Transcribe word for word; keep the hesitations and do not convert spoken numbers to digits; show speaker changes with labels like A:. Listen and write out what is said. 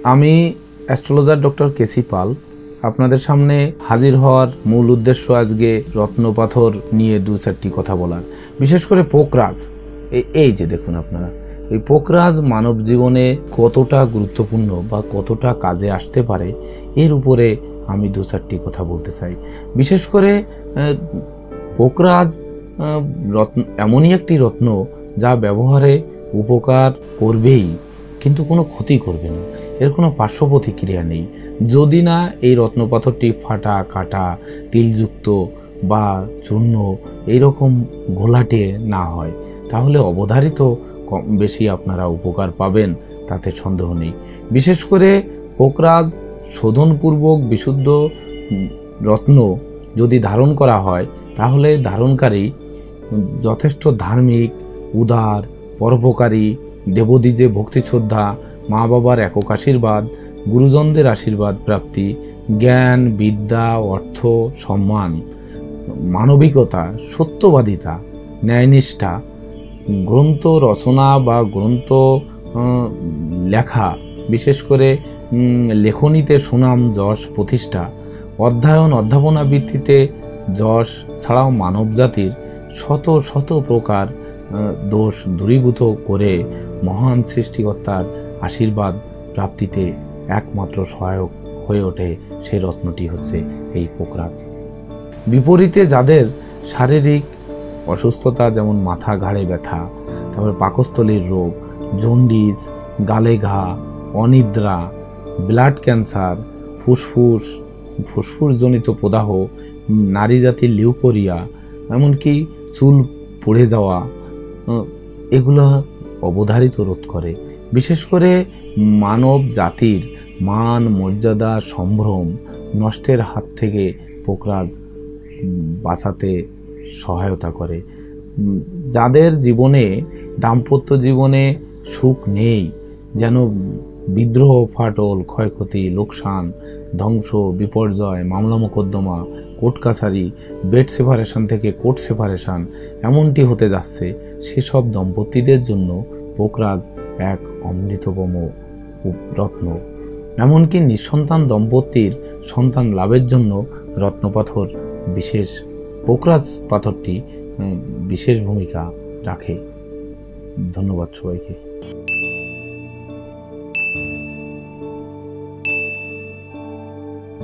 A: আমি astrologer doctor কেসি পাল আপনাদের সামনে হাজির হওয়ার মূল উদ্দেশ্য আজকে রত্নপাথর নিয়ে দু চারটি কথা বলার। বিশেষ করে পোকরাজ, এই যে দেখুন আপনারা, এই পোকরাজ মানব জীবনে কতটা গুরুত্বপূর্ণ বা কতটা কাজে আসতে পারে এর উপরে আমি দু চারটি কথা বলতে চাই। বিশেষ করে পোকরাজ রত্ন এমনই একটি রত্ন যা ব্যবহারে উপকার করবেই, কিন্তু কোনো ক্ষতি করবে না, এর কোনো পার্শ্ব প্রতিক্রিয়া নেই। যদি না এই রত্নপাথরটি ফাটা কাটা তিলযুক্ত বা চূর্ণ এইরকম ঘোলাটে না হয়, তাহলে অবধারিত কম বেশি আপনারা উপকার পাবেন, তাতে সন্দেহ নেই। বিশেষ করে পোকরাজ শোধনপূর্বক বিশুদ্ধ রত্ন যদি ধারণ করা হয়, তাহলে ধারণকারী যথেষ্ট ধার্মিক, উদার, পরোপকারী, দেবদ্বিজে ভক্তি শ্রদ্ধা, মা বাবার একক আশীর্বাদ, গুরুজনদের আশীর্বাদ প্রাপ্তি, জ্ঞান, বিদ্যা, অর্থ, সম্মান, মানবিকতা, সত্যবাদিতা, ন্যায়নিষ্ঠা, গ্রন্থ রচনা বা গ্রন্থ লেখা, বিশেষ করে লেখনীতে সুনাম যশ প্রতিষ্ঠা, অধ্যয়ন অধ্যাপনা বৃত্তিতে যশ ছাড়াও মানব জাতির শত শত প্রকার দোষ দূরীভূত করে মহান সৃষ্টিকর্তার আশীর্বাদ প্রাপ্তিতে একমাত্র সহায়ক হয়ে ওঠে সেই রত্নটি হচ্ছে এই পোকরাজ। বিপরীতে যাদের শারীরিক অসুস্থতা, যেমন মাথা ঘাড়ে ব্যথা, তারপরে পাকস্থলীর রোগ, জন্ডিস, গালে ঘা, অনিদ্রা, ব্লাড ক্যান্সার, ফুসফুস ফুসফুসজনিত প্রদাহ, নারী জাতির লিউকোরিয়া, এমনকি চুল পড়ে যাওয়া, এগুলো অবধারিত রোধ করে। বিশেষ করে মানব জাতির মান মর্যাদা সম্ভ্রম নষ্টের হাত থেকে পোকরাজ বাঁচাতে সহায়তা করে। যাদের জীবনে দাম্পত্য জীবনে সুখ নেই, যেন বিদ্রোহ, ফাটল, ক্ষয়ক্ষতি, লোকসান, ধ্বংস, বিপর্যয়, মামলা মোকদ্দমা, কোর্ট কাছারি, বেড সেপারেশন থেকে কোর্ট সেপারেশন এমনটি হতে যাচ্ছে, সেসব দম্পতিদের জন্য পোকরাজ এক অমৃততম রত্ন। এমনকি নিঃসন্তান দম্পতির সন্তান লাভের জন্য রত্নপাথর বিশেষ পোকরাজ পাথরটি বিশেষ ভূমিকা রাখে। ধন্যবাদ সবাইকে।